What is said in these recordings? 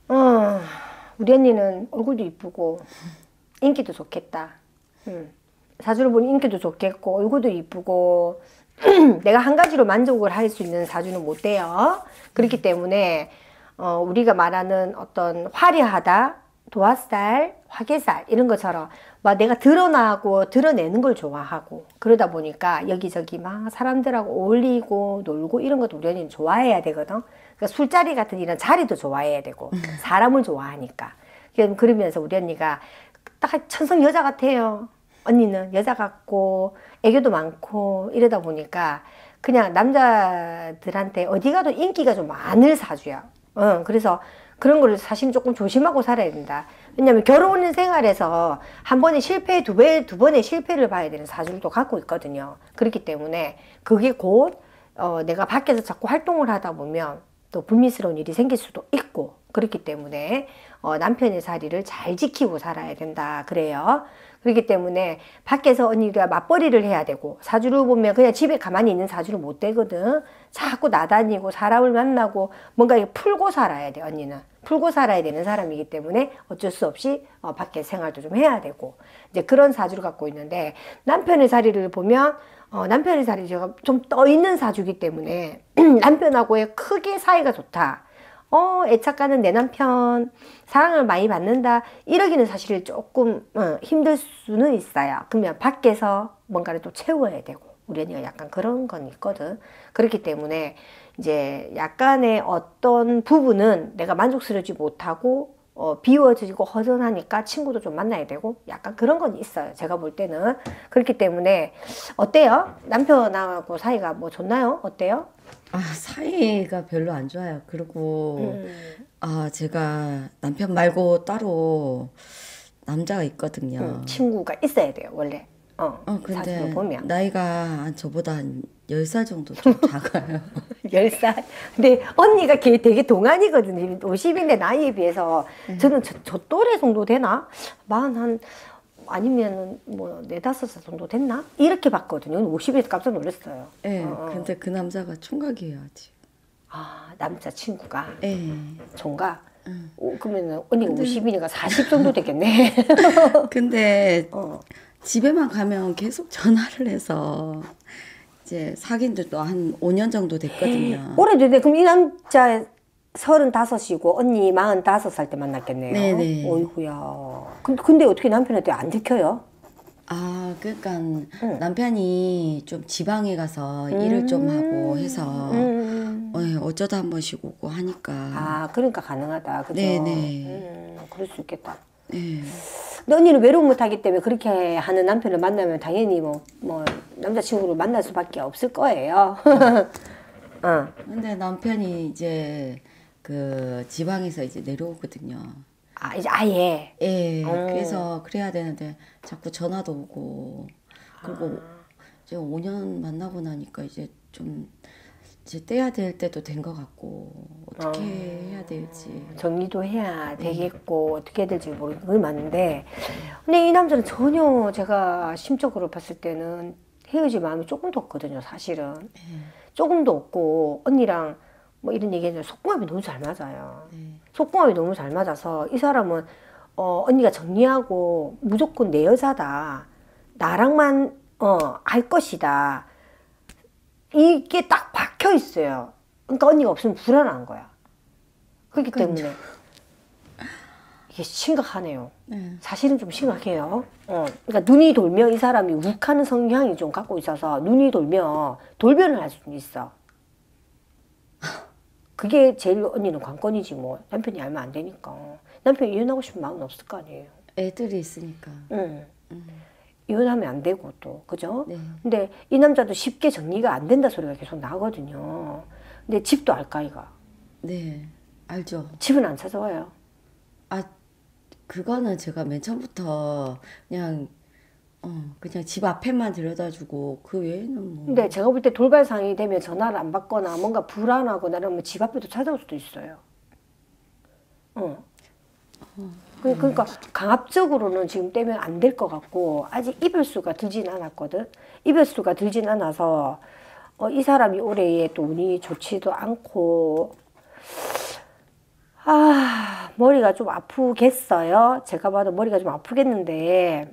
우리 언니는 얼굴도 이쁘고 인기도 좋겠다. 사주를 보니 인기도 좋겠고 얼굴도 이쁘고 내가 한 가지로 만족을 할 수 있는 사주는 못 돼요. 그렇기 때문에 우리가 말하는 어떤 화려하다, 도화살, 화개살 이런 것처럼 막 내가 드러나고 드러내는 걸 좋아하고 그러다 보니까 여기저기 막 사람들하고 어울리고 놀고 이런 것도 우리 언니는 좋아해야 되거든. 그러니까 술자리 같은 이런 자리도 좋아해야 되고 사람을 좋아하니까. 그러면서 우리 언니가 딱 천성 여자 같아요. 언니는 여자 같고 애교도 많고 이러다 보니까 그냥 남자들한테 어디 가도 인기가 좀 많을 사주야. 그래서 그런 거를 사실 조금 조심하고 살아야 된다. 왜냐면 결혼 생활에서 한 번에 실패, 두 번의 실패를 봐야 되는 사주를 갖고 있거든요. 그렇기 때문에 그게 곧 내가 밖에서 자꾸 활동을 하다 보면 또 불미스러운 일이 생길 수도 있고 그렇기 때문에 남편의 자리를 잘 지키고 살아야 된다 그래요. 그렇기 때문에 밖에서 언니가 맞벌이를 해야 되고 사주를 보면 그냥 집에 가만히 있는 사주를 못 되거든. 자꾸 나다니고 사람을 만나고 뭔가 풀고 살아야 돼. 언니는 풀고 살아야 되는 사람이기 때문에 어쩔 수 없이 밖에 생활도 좀 해야 되고 이제 그런 사주를 갖고 있는데 남편의 자리를 보면 남편의 자리가 좀 떠 있는 사주기 때문에 남편하고의 크게 사이가 좋다. 애착가는 내 남편 사랑을 많이 받는다 이러기는 사실 조금 힘들 수는 있어요. 그러면 밖에서 뭔가를 또 채워야 되고 우리 언니가 약간 그런 건 있거든. 그렇기 때문에 이제 약간의 어떤 부분은 내가 만족스럽지 못하고 비워지고 허전하니까 친구도 좀 만나야 되고 약간 그런 건 있어요. 제가 볼 때는. 그렇기 때문에 어때요? 남편하고 사이가 뭐 좋나요? 어때요? 사이가 별로 안 좋아요. 그리고 제가 남편 말고 따로 남자가 있거든요. 친구가 있어야 돼요, 원래. 사진을 근데 보면. 나이가 저보다 한 10살 정도 좀 작아요. 10살. 근데 언니가 걔 되게 동안이거든요. 50인데 나이에 비해서. 저는 저 또래 정도 되나? 아니면 뭐 4~5살 정도 됐나? 이렇게 봤거든요. 50에서 깜짝 놀랐어요. 예, 근데 그 남자가 총각이에요, 아직. 남자친구가. 예. 총각? 그러면 언니가 50이니까 40 정도 되겠네. 근데 집에만 가면 계속 전화를 해서 이제 사귄 지도 한 5년 정도 됐거든요. 오래됐네. 그럼 이 남자 35이고 언니 45살 때 만났겠네요. 네네. 어이구야. 근데 어떻게 남편한테 안 들켜요? 그러니까 남편이 좀 지방에 가서 일을 좀 하고 해서 어쩌다 한 번씩 오고 하니까. 그러니까 가능하다. 그죠? 네네. 그럴 수 있겠다. 네. 근데 언니는 외로움 못하기 때문에 그렇게 하는 남편을 만나면 당연히 뭐 남자친구를 만날 수밖에 없을 거예요. 근데 남편이 이제 그 지방에서 이제 내려오거든요. 이제 아예. 예, 그래서 그래야 되는데 자꾸 전화도 오고 그리고 이제 5년 만나고 나니까 이제 좀 이제 떼야 될 때도 된 것 같고 어떻게 해야 될지. 정리도 해야 되겠고 어떻게 해야 될지 모르겠고 그게 맞는데 근데 이 남자는 전혀 제가 심적으로 봤을 때는 헤어질 마음이 조금도 없거든요. 사실은. 조금도 없고 언니랑 뭐 이런 얘기했는데 속궁합이 너무 잘 맞아요. 속궁합이 너무 잘 맞아서 이 사람은 언니가 정리하고 무조건 내 여자다. 나랑만 할 것이다. 이게 딱 박혀 있어요. 그러니까 언니가 없으면 불안한 거야. 그렇기 때문에 이게 심각하네요. 사실은 좀 심각해요. 그러니까 눈이 돌면 이 사람이 욱하는 성향이 좀 갖고 있어서 눈이 돌면 돌변을 할 수는 있어. 그게 제일 언니는 관건이지 뭐. 남편이 알면 안 되니까. 남편이 이혼하고 싶은 마음은 없을 거 아니에요. 애들이 있으니까. 이혼하면 안 되고 또 그죠? 네. 근데 이 남자도 쉽게 정리가 안 된다 소리가 계속 나거든요. 근데 집도 알까 이가? 네, 알죠. 집은 안 찾아와요. 그거는 제가 맨 처음부터 그냥 집 앞에만 들여다주고 그 외에는 뭐. 근데 제가 볼 때 돌발상이 되면 전화를 안 받거나 뭔가 불안하거나 이러면 집 앞에도 찾아올 수도 있어요. 그러니까 강압적으로는 지금 떼면 안 될 것 같고 아직 이별수가 들진 않았거든. 이별수가 들진 않아서 이 사람이 올해에 또 운이 좋지도 않고 머리가 좀 아프겠어요. 제가 봐도 머리가 좀 아프겠는데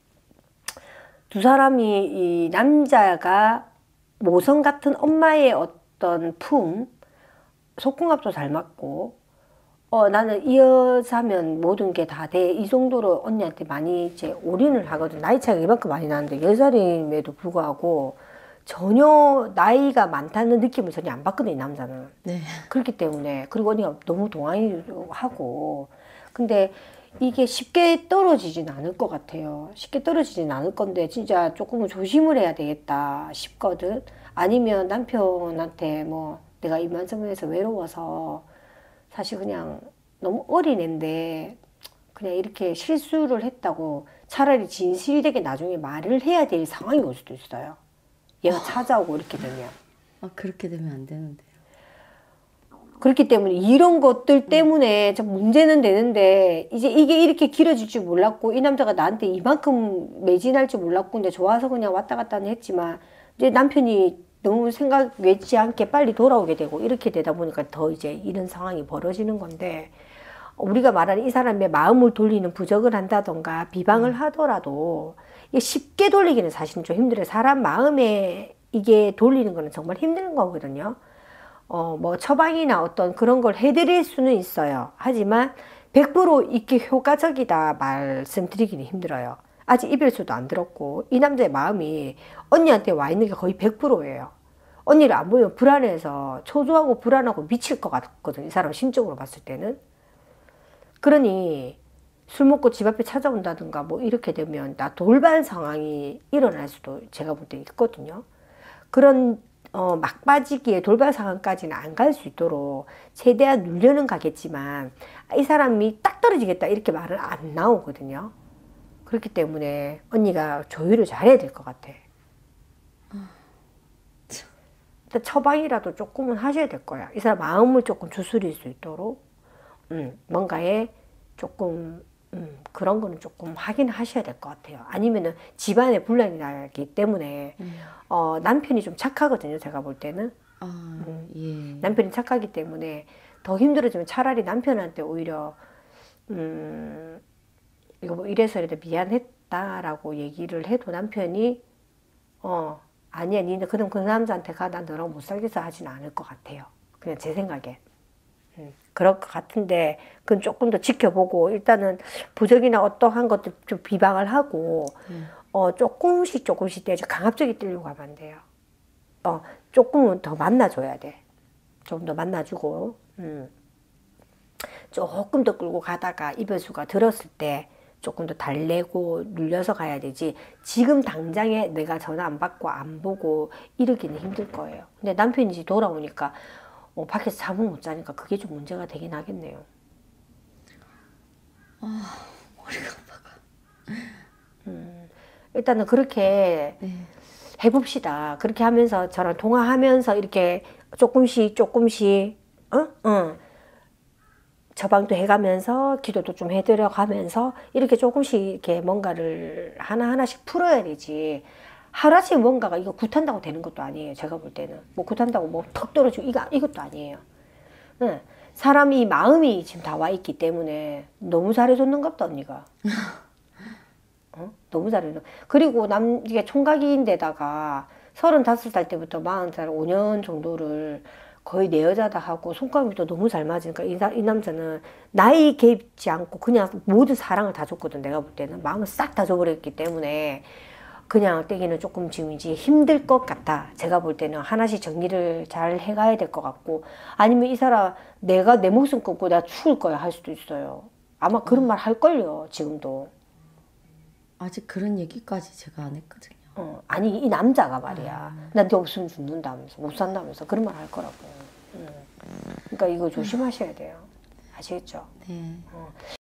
두 사람이 이 남자가 모성 같은 엄마의 어떤 품, 속궁합도 잘 맞고 나는 이 여자면 모든 게 다 돼. 이 정도로 언니한테 많이 이제 올인을 하거든. 나이 차이가 이만큼 많이 나는데 10살임에도 불구하고 전혀 나이가 많다는 느낌을 전혀 안 받거든, 이 남자는. 네. 그렇기 때문에. 그리고 언니가 너무 동안이기도 하고. 근데 이게 쉽게 떨어지진 않을 것 같아요. 쉽게 떨어지진 않을 건데 진짜 조금은 조심을 해야 되겠다 싶거든. 아니면 남편한테 뭐 내가 이만저만해서 외로워서 사실 그냥 너무 어린 앤데 그냥 이렇게 실수를 했다고 차라리 진실되게 나중에 말을 해야 될 상황이 올 수도 있어요. 얘가 찾아오고 이렇게 되면. 그렇게 되면 안 되는데요. 그렇기 때문에 이런 것들 때문에 좀 문제는 되는데 이제 이게 이렇게 길어질 줄 몰랐고 이 남자가 나한테 이만큼 매진할 줄 몰랐고 근데 좋아서 그냥 왔다 갔다는 했지만 이제 남편이 너무 생각 외지 않게 빨리 돌아오게 되고 이렇게 되다 보니까 더 이제 이런 상황이 벌어지는 건데 우리가 말하는 이 사람의 마음을 돌리는 부적을 한다던가 비방을 하더라도 이게 쉽게 돌리기는 사실은 좀 힘들어요. 사람 마음에 이게 돌리는 거는 정말 힘든 거거든요. 뭐 처방이나 어떤 그런 걸 해드릴 수는 있어요. 하지만 100% 이게 효과적이다 말씀드리기는 힘들어요. 아직 이별수도 안 들었고 이 남자의 마음이 언니한테 와 있는 게 거의 100%예요. 언니를 안 보면 불안해서 초조하고 불안하고 미칠 것 같거든. 이 사람 심적으로 봤을 때는. 그러니 술 먹고 집 앞에 찾아온다든가 뭐 이렇게 되면 나 돌발 상황이 일어날 수도 제가 볼 때 있거든요. 그런 막바지기에 돌발 상황까지는 안 갈 수 있도록 최대한 누려는 가겠지만 이 사람이 딱 떨어지겠다 이렇게 말은 안 나오거든요. 그렇기 때문에 언니가 조율을 잘해야 될 것 같아. 처방이라도 조금은 하셔야 될 거야. 이 사람 마음을 조금 추스릴 수 있도록 뭔가에 조금 그런 거는 조금 하긴 하셔야 될 것 같아요. 아니면은 집안에 분란이 나기 때문에 남편이 좀 착하거든요. 제가 볼 때는 예. 남편이 착하기 때문에 더 힘들어지면 차라리 남편한테 오히려 이거 뭐 이래서라도 미안했다라고 얘기를 해도 남편이 아니야 니는 그럼 그 남자한테 가 난 너랑 못 살겠어 하지는 않을 것 같아요. 그냥 제 생각에. 그럴 것 같은데 그건 조금 더 지켜보고 일단은 부적이나 어떠한 것도 좀 비방을 하고 조금씩 떼죠. 강압적이 떼려고 하면 안 돼요. 조금은 더 만나줘야 돼. 좀 더 만나주고 조금 더 끌고 가다가 이별수가 들었을 때 조금 더 달래고 눌려서 가야 되지 지금 당장에 내가 전화 안 받고 안 보고 이러기는 힘들 거예요. 근데 남편이 이제 돌아오니까 밖에서 잠을 못 자니까 그게 좀 문제가 되긴 하겠네요. 머리가 아파가. 일단은 그렇게 해봅시다. 그렇게 하면서 저랑 통화하면서 이렇게 조금씩 처방도 해가면서 기도도 좀 해드려 가면서 이렇게 조금씩 이렇게 뭔가를 하나하나씩 풀어야 되지. 하루아침에 뭔가가 이거 굿한다고 되는 것도 아니에요. 제가 볼 때는. 뭐 굿한다고 뭐 턱 떨어지고 이것도 아니에요. 사람이 마음이 지금 다 와 있기 때문에 너무 잘해줬는갑다 언니가. 너무 잘해줘. 그리고 이게 총각인데다가 35살 때부터 40살 5년 정도를 거의 내 여자다 하고 손가락이 또 너무 잘 맞으니까 이 남자는 나이 개입지 않고 그냥 모든 사랑을 다 줬거든. 내가 볼 때는 마음을 싹 다 줘버렸기 때문에 그냥 떼기는 조금 지금 이제 힘들 것 같아. 제가 볼 때는 하나씩 정리를 잘 해가야 될 것 같고 아니면 이 사람 내가 내 목숨 끊고 내가 죽을 거야 할 수도 있어요. 아마 그런 말 할걸요 지금도. 아직 그런 얘기까지 제가 안 했거든요. 아니 이 남자가 말이야. 나 네 없으면 죽는다면서 못 산다면서 그런 말 할 거라고. 그러니까 이거 조심하셔야 돼요. 아시겠죠? 네.